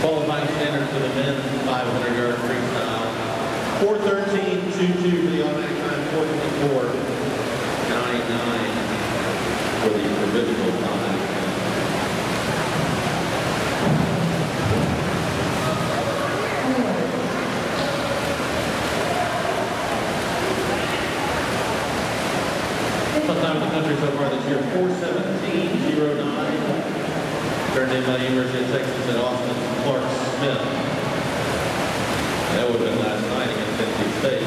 Qualifying standard for the men's 500-yard freestyle. 4:13.22 for the automatic time, 4:24.99 for the provisional time. Best time in the country so far this year, 4:17.09. Turned in by the University of Texas at Austin Clark Smith. That would have been last night against Tennessee State.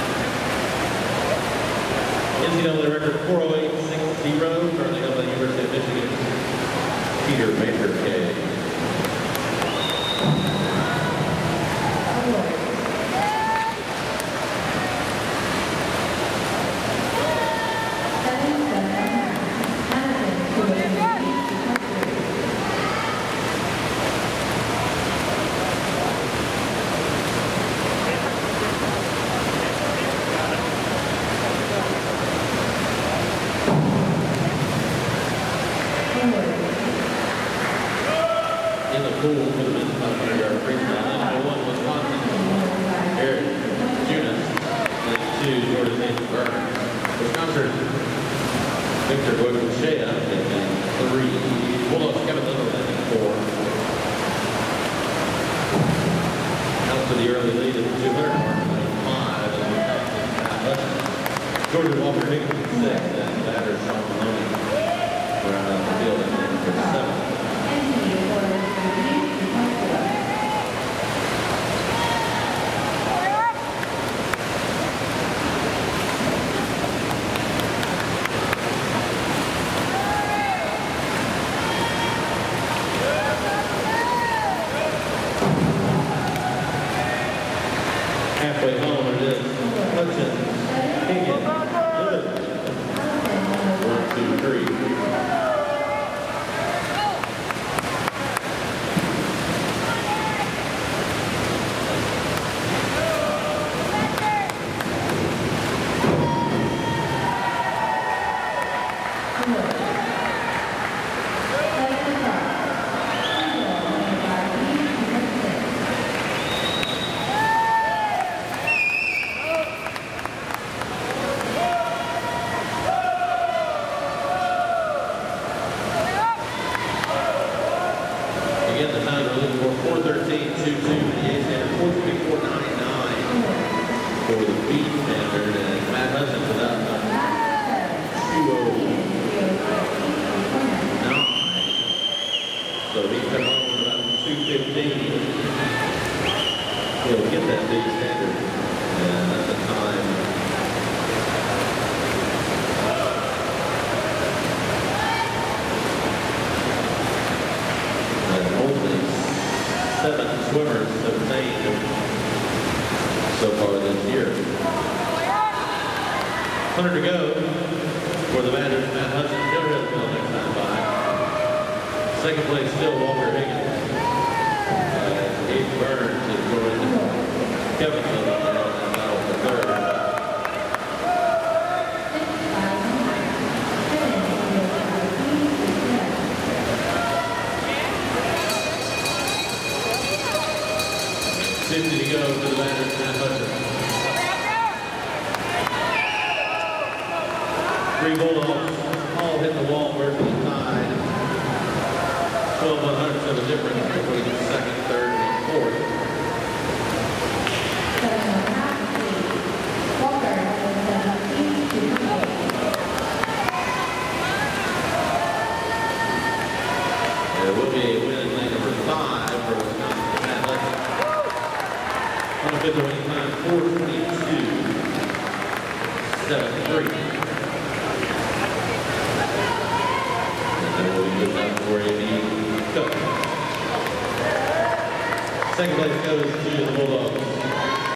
NCAA record 4:08.60, currently held by the University of Michigan, Peter Baker-Kay. In the pool for the men's 500-yard freestyle. Number 1, Wisconsin, Eric Junis. Number 2, Jordan Nathan Burns. Wisconsin, Victor Goycochea in 3. Bulldogs, Kevin Little in 4. Out to the early lead at the 200 mark, 5. Jordan Walker Higgins in 6. And batter Sean Maloney around out the field in 7. Halfway home it is Hutchins, Higgins, Little. 1, 2, 3. Again, the time we're looking for 4:13.22 for the A standard, 4:24.99 for the B standard, and Matt Hudson for that 2:09. So he's come home with about 2:15. He'll get that B standard, and that's the time. Only 7 swimmers have obtained so far this year. 100 to go for the Badgers. Matt Hudson, Joe Hillsville next time by. Second place still Walker Higgins. Gabe Burns has joined Kevin Little in that battle for third. To go for the Badgers, Matt Hudson. 3 Bulldogs all hit the wall virtually tied. 12 100ths of a difference between the second, third, and fourth. There will be a win in lane number 5 for Wisconsin, Matt Hudson. On the fifth winning time, 4:22.73. And then we'll be good time for A.B. Cook. Second place goes to the Bulldogs.